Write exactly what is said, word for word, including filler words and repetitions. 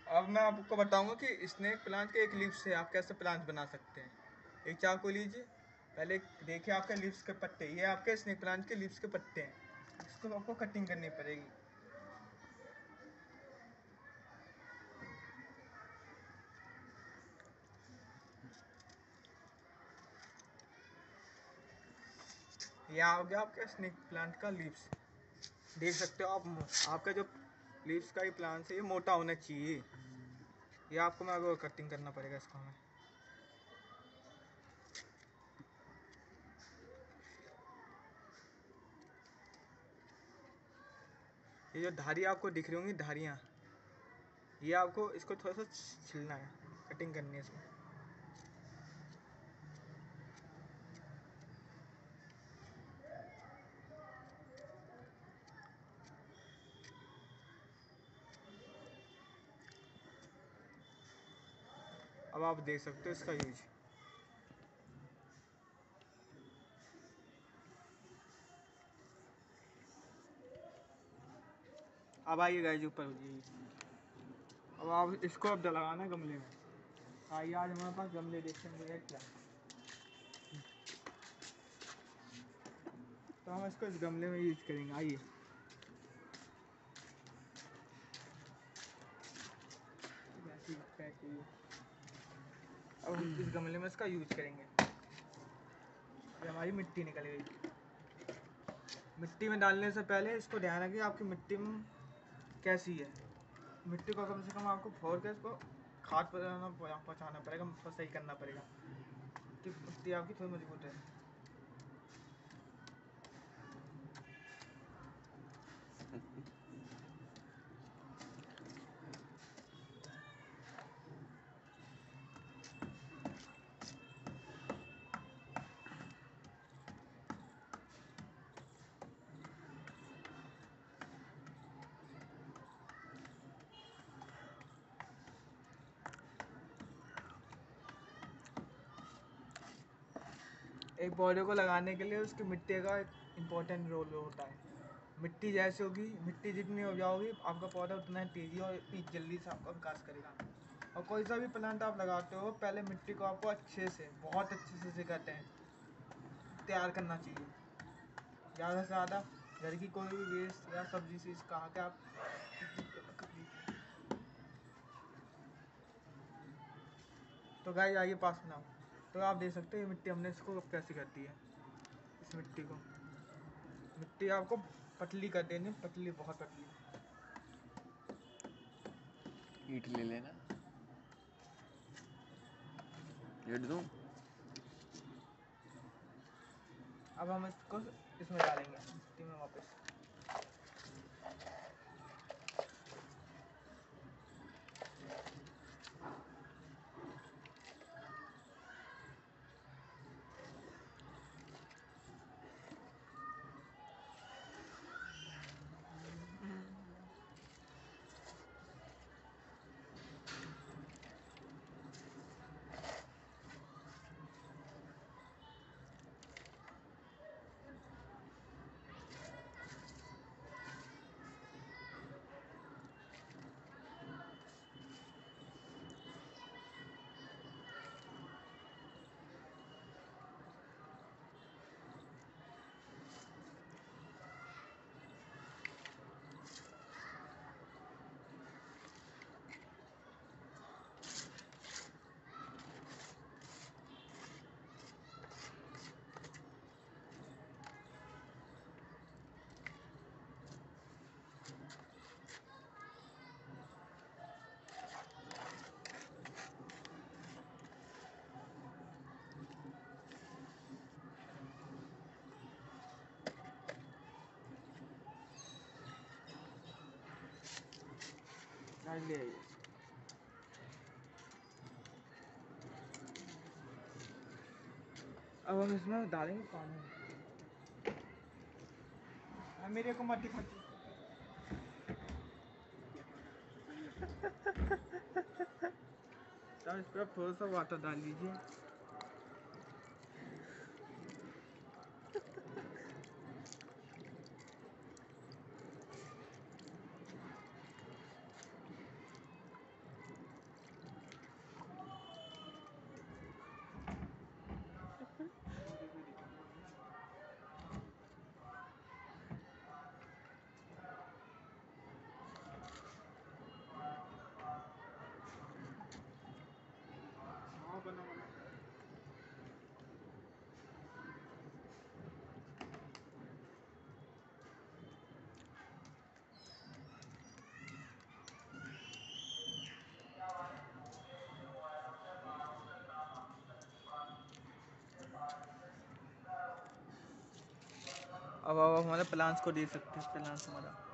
अब मैं आपको बताऊंगा कि स्नेक प्लांट के एक लीफ से आप कैसे प्लांट बना सकते हैं। एक चाकू लीजिए, पहले देखिए आपके लीव्स के पत्ते, ये आपके स्नेक प्लांट के लीव्स के पत्ते हैं, इसको आपको कटिंग करनी पड़ेगी। ये आ गया आपके स्नेक प्लांट का लीव्स। देख सकते हो आप, आपका जो लीव्स का ही प्लांट है ये मोटा होना चाहिए। ये आपको मैं अगर कटिंग करना पड़ेगा इसको हमें। ये जो धारी आपको दिख रही होंगी धारियाँ, ये आपको इसको थोड़ा सा छिलना है, कटिंग करनी है इसमें। अब आप देख सकते हो इसका यूज। अब आइए गाइस ऊपर हो जाइए। अब आप इसको अब लगाना है गमले में। आइए आज हमारे पास गमले देखने मिले क्या, तो हम इसको इस गमले में यूज करेंगे। आइए अब हम इस गमले में इसका यूज करेंगे। ये हमारी मिट्टी निकल गई। मिट्टी में डालने से पहले इसको ध्यान रखिए आपकी मिट्टी में कैसी है। मिट्टी को कम से कम आपको फोड़ के इसको खाद पहुँचाना पड़ेगा, उसको सही करना पड़ेगा कि मिट्टी आपकी थोड़ी मजबूत है। एक पौधे को लगाने के लिए उसकी मिट्टी का इम्पोर्टेंट रोल होता है। मिट्टी जैसे होगी, मिट्टी जितनी उपजाऊ होगी आपका पौधा उतना ही तेज़ी और जल्दी से आपका विकास करेगा। और कोई सा भी प्लांट आप लगाते हो पहले मिट्टी को आपको अच्छे से, बहुत अच्छे से कहते हैं, तैयार करना चाहिए। ज़्यादा से ज़्यादा घर की कोई भी वेस्ट या सब्जी से कहा कि आप तो गाइस आइए पास में आओ। तो आप देख सकते हैं ये मिट्टी हमने इसको कैसे कर दी है। इस मिट्टी को, मिट्टी आपको पतली कर देनी, पतली, बहुत पतली। ईंट ले लेना, ईंट दूं। अब हम इसको इसमें डालेंगे मिट्टी में वापस। डाल ले आइए। अब हम इसमें डालेंगे पानी। हाँ, मेरे को मत दिखाती। तो इस पर थोड़ा सा वाटर डाल लीजिए। अब आप हमारे प्लान्स को देख सकते हैं, प्लान्स हमारा